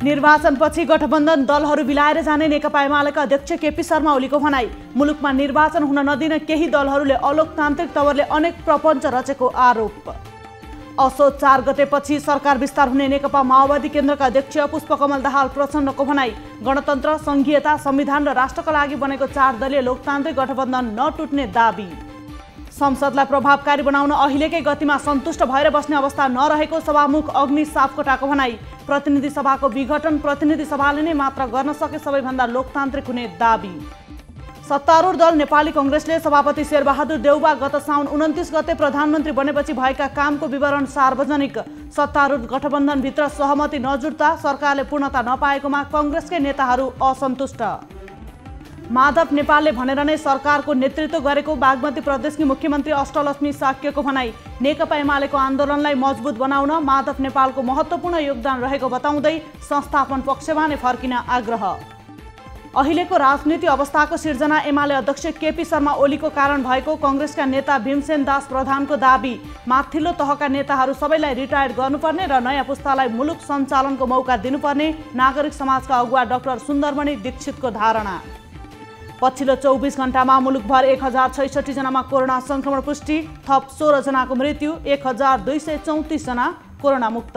निर्वाचनपछि गठबन्धन दलहरू बिलाएर जाने नेकपा एमालेका अध्यक्ष केपी शर्मा ओलीको भनाई। मुलुकमा निर्वाचन हुन नदिन केही दलहरूले अलोकतान्त्रिक तवरले अनेक प्रपञ्च रचेको आरोप। असोज 4 गतेपछि सरकार विस्तार हुने नेकपा माओवादी केन्द्रका अध्यक्ष पुष्पकमल दाहाल प्रचण्डको भनाई। गणतन्त्र, संघीयता, संविधान र राष्ट्रका लागि बनेको 4 दलीय लोकतान्त्रिक गठबन्धन नटुट्ने दाबी। संसदलाई प्रभावकारी बनाउन अहिलेकै गतिमा सन्तुष्ट भएर बस्ने अवस्था नरहेको सभामुख अग्नि सापकोटाको भनाई। प्रतिनिधि सभाको विघटन प्रतिनिधि सभाले नै मात्र गर्न सके सबैभन्दा लोकतान्त्रिक हुने दाबी। सत्तारूढ दल नेपाली कांग्रेसले सभापति शेरबहादुर देउबा गत साउन 29 गते प्रधानमन्त्री बनेपछि भएका कामको विवरण सार्वजनिक। सत्तारूढ गठबन्धनभित्र सहमति नजुट्दा सरकारले पूर्णता नपाएकोमा कांग्रेसकै नेताहरू असन्तुष्ट। माधव नेपालले भनेर नै सरकारको नेतृत्व गरेको बागमती प्रदेशकी मुख्यमन्त्री अष्टलक्ष्मी साक्यको भनाई। नेकपा एमालेको आन्दोलनलाई मजबुत बनाउन माधव नेपालको महत्त्वपूर्ण योगदान रहेको बताउँदै संस्थापन पक्षमा नै फर्किन आग्रह। अहिलेको राजनीति अवस्थाको सिर्जना एमाले अध्यक्ष केपी शर्मा ओलीको कारण भएको कांग्रेसका नेता भीमसेन दास प्रधानको दाबी। माथिल्लो तहका नेताहरू सबैलाई रिटायर गर्नुपर्ने र नयाँ पुस्तालाई मुलुक सञ्चालनको मौका दिनुपर्ने नागरिक समाजका अगुवा डाक्टर सुन्दरमणि दीक्षितको धारणा। पछिल्लो 24 घण्टामा मुलुकभर 1066 जनामा कोरोना संक्रमण पुष्टि, थप 16 जनाको मृत्यु, 1234 जना कोरोना मुक्त।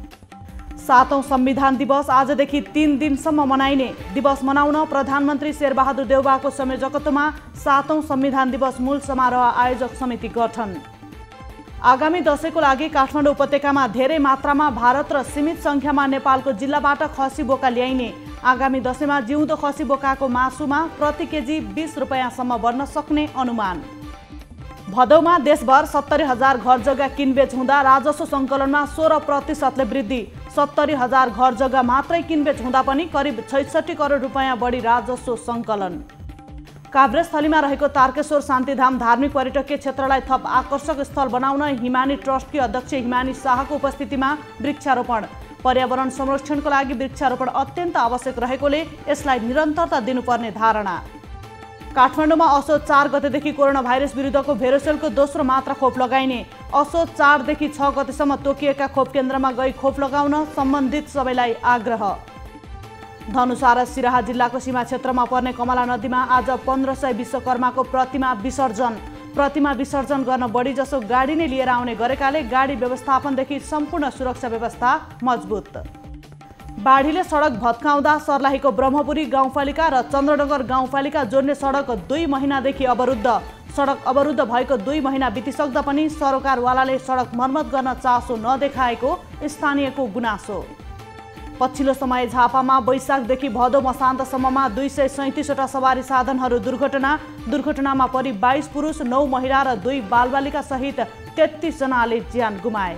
7औं संविधान दिवस आजदेखि 3 दिनसम्म मनाइने। दिवस मनाउन प्रधानमन्त्री शेरबहादुर देउबाको संयोजकत्वमा 7औं संविधान दिवस मूल समारोह आयोजक समिति गठन। आगामी दशैंको लागि काठमाडौँ उपत्यकामा धेरै मात्रामा भारत र सीमित संख्यामा नेपालको जिल्लाबाट खसी बोका ल्याइने। आगामी दशैंमा जिउँदो खसी बोकाको मासुमा प्रति केजी 20 रुपैयाँसम्म बढ्न सक्ने अनुमान। भदौमा देशभर 70,000 घर जग्गा किनबेच हुँदा राजस्व सङ्कलनमा 16% वृद्धि। 70,000 घर जग्गा मात्रै किनबेच हुँदा पनि करिब 66 करोड रुपैयाँ बढी राजस्व सङ्कलन। काभ्रेस्थलीमा रहेको तारकेश्वर शान्तिधाम धार्मिक पर्यटकीय क्षेत्रलाई थप आकर्षक स्थल बनाउन हिमानी ट्रस्टकी अध्यक्ष हिमानी शाहको उपस्थितिमा वृक्षारोपण। पर्यावरण संरक्षणको लागि वृक्षारोपण अत्यन्त आवश्यक रहेकोले यसलाई निरन्तरता दिनुपर्ने धारणा। काठमाडौँमा असोज 4 गतेदेखि कोरोना भाइरस विरुद्धको भेरोसेलको दोस्रो मात्रा खोप लगाइने। असोज 4 देखि 6 गतेसम्म तोकिएका खोप केन्द्रमा गई खोप लगाउन सम्बन्धित सबैलाई आग्रह। धनुषा र सिराहा जिल्लाको सीमा क्षेत्रमा पर्ने कमला नदीमा आज 1500 विश्वकर्माको प्रतिमा विसर्जन। प्रतिमा विसर्जन गर्न बढी जसो गाडी नै लिएर आउने गरेकाले गाडी व्यवस्थापनदेखि सम्पूर्ण सुरक्षा व्यवस्था मजबुत। बाढीले सडक भत्काउँदा सर्लाहीको ब्रह्मपुरी गाउँपालिका र चन्द्रनगर गाउँपालिका जोड्ने सडक 2 महिनादेखि अवरुद्ध। सडक अवरुद्ध भएको 2 महिना बितिसक्दा पनि सरकारवालाले सडक मर्मत गर्न चासो नदेखाएको स्थानीयको गुनासो। पछिल्लो समय झापामा वैशाखदेखि भदौ मसान्तसम्ममा 237 वटा सवारी साधनहरू दुर्घटनामा परि 22 पुरुष 9 महिला र 2 बालबालिका सहित 33 जनाले ज्यान गुमाए।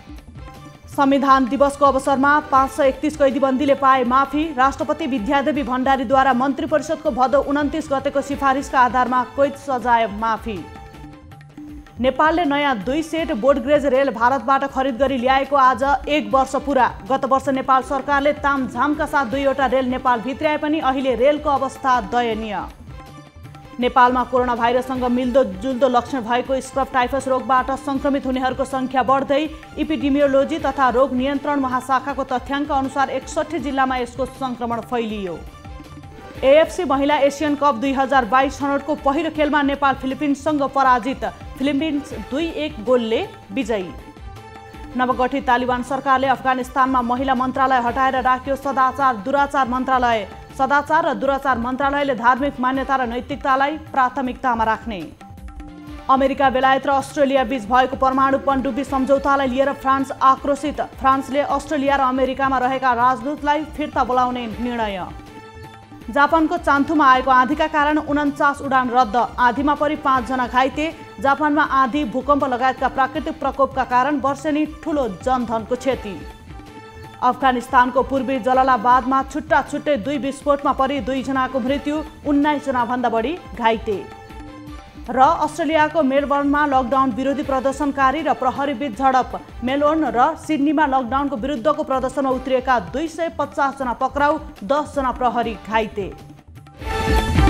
संविधान दिवसको अवसरमा 531 कैदीबन्दीले पाए माफी। राष्ट्रपति विद्यादेवी भण्डारीद्वारा मन्त्री परिषदको भदौ 29 गतेको सिफारिसका आधारमा कैद सजाय माफी। नेपालले नयाँ 2 सेट बोर्डग्रेज रेल भारतबाट खरिद गरी ल्याएको आज 1 वर्ष पुरा। गत वर्ष नेपाल सरकारले तामझामका साथ 2 वटा रेल नेपाल भित्र्याए पनि अहिले रेलको अवस्था दयनीय। नेपालमा कोरोना भाइरससँग मिल्दोजुल्दो लक्षण भएको स्क्रब टाइफस रोगबाट संक्रमित हुनेहरूको संख्या बढ्दै। इपिडेमियोलोजी तथा रोग नियन्त्रण महाशाखाको तथ्याङ्क अनुसार 61 जिल्लामा यसको संक्रमण फैलियो। एएफसी महिला एसियन कप 2022 छनौटको पहिलो खेलमा नेपाल फिलिपिन्ससँग पराजित। फिलिपिन्स 2-1 गोलले विजयी। नवगठित तालिबान सरकारले अफगानिस्तानमा महिला मन्त्रालय हटाएर राख्यो सदाचार दुराचार मन्त्रालय। सदाचार र दुराचार मन्त्रालयले धार्मिक मान्यता र नैतिकतालाई प्राथमिकतामा राख्ने। अमेरिका, बेलायत र अस्ट्रेलिया बीच भएको परमाणु पनडुब्बी सम्झौतालाई लिएर फ्रान्स आक्रोशित। फ्रान्सले अस्ट्रेलिया र अमेरिकामा रहेका राजदूतलाई फिर्ता बोलाउने निर्णय। जापानको चान्थुमा आएको आँधीका कारण 49 उडान रद्द। आँधीमा परि 5 जना घाइते। जापानमा आँधी, भूकम्प लगायतका प्राकृतिक प्रकोपका कारण वर्षेनी ठूलो जनधनको क्षति। अफगानिस्तानको पूर्वी जलालाबादमा छुट्टै 2 विस्फोटमा परि 2 जनाको मृत्यु, 19 जनाभन्दा बढी घाइते। र अस्ट्रेलियाको मेलबर्नमा लकडाउन विरोधी प्रदर्शनकारी र प्रहरीबीच झडप। मेलबर्न र सिडनीमा लकडाउनको विरुद्धको प्रदर्शनमा उत्रिएका 250 जना पक्राउ, 10 जना प्रहरी घाइते।